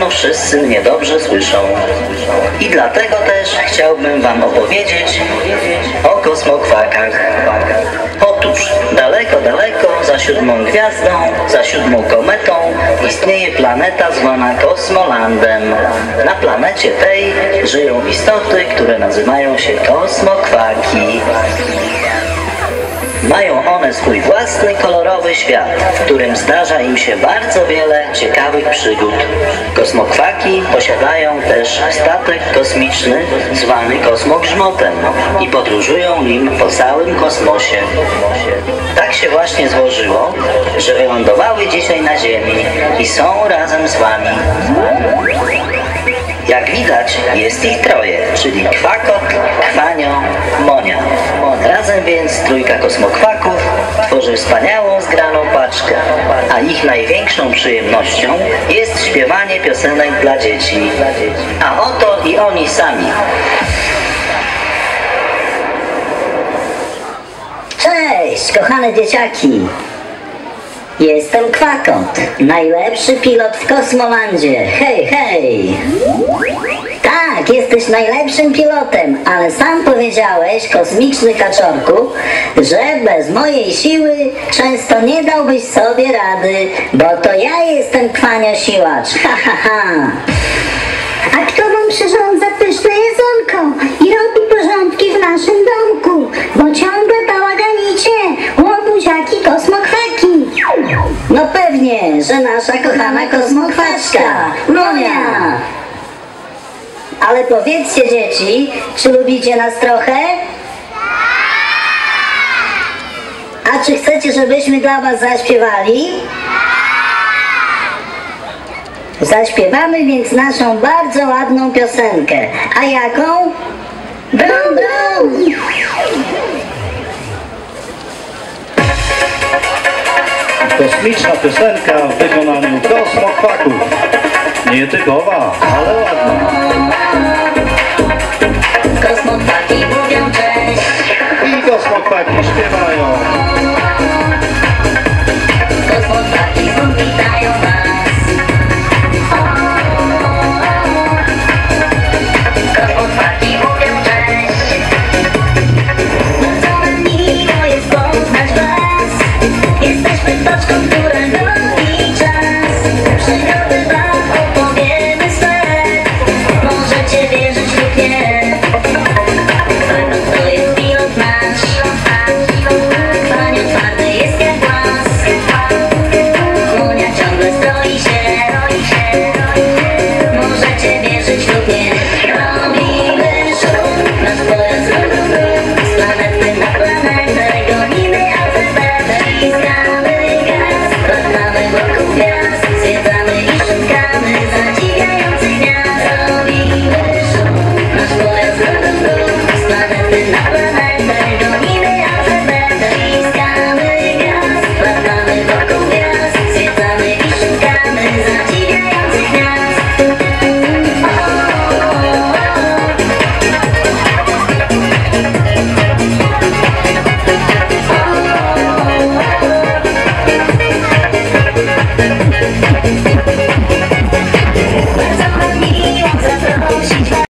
pewno wszyscy mnie dobrze słyszą. I dlatego też chciałbym wam opowiedzieć o kosmokwakach. Otóż daleko, daleko za 7. gwiazdą, za 7. kometą istnieje planeta zwana Kosmolandem. Na planecie tej żyją istoty, które nazywają się kosmokwaki. Mają one swój własny kolorowy świat, w którym zdarza im się bardzo wiele ciekawych przygód. Kosmokwaki posiadają też statek kosmiczny zwany kosmogrzmotem i podróżują nim po całym kosmosie. Tak się właśnie złożyło, że wylądowały dzisiaj na Ziemi i są razem z wami. Jak widać, jest ich troje, czyli Kwakot, Kwanio, Monia. Razem więc trójka kosmokwaków tworzy wspaniałą zgraną paczkę, a ich największą przyjemnością jest śpiewanie piosenek dla dzieci. A oto i oni sami. Cześć, kochane dzieciaki! Jestem Kwakot, najlepszy pilot w Kosmolandzie. Hej, hej! Tak, jesteś najlepszym pilotem, ale sam powiedziałeś, kosmiczny kaczorku, że bez mojej siły często nie dałbyś sobie rady, bo to ja jestem Kwanio Siłacz. Ha, ha, ha! A kto wam przyrządza pyszne jedzonko i robi porządki w naszym domku, bo ciągle bałaganicie, łobuziaki kosmokwaki. No pewnie, że nasza kochana kosmokwaczka, Monia! Ale powiedzcie dzieci, czy lubicie nas trochę? A czy chcecie, żebyśmy dla was zaśpiewali? Zaśpiewamy więc naszą bardzo ładną piosenkę. A jaką? Brum, brum! Kosmiczna piosenka w wykonaniu kosmokwaków. Nietypowa, ale ładna. Kosmokwaki mówią cześć I kosmokwaki śpiewają. Kosmokwaki witają was. Kosmokwaki mówią cześć. Bardzo nam miło jest poznać was. Jesteśmy toczką, która lubi czas. Przygody wam opowiemy swe. Możecie wierzyć lub nie. Kwakot to jest pilot nasz. Kwanio twardy jest jak głaz. Monia ciągle stroi się. Możecie wierzyć lub nie. Robimy szum. Nasz pojazd brum, brum. Z planety na planetę gonimy alfabetę. Ściskamy gaz. Latamy wokół gwiazd. Zwiedzamy i szukamy zadziwiających gwiazd. Robimy szum. Nasz pojazd brum, brum. Z planety na planetę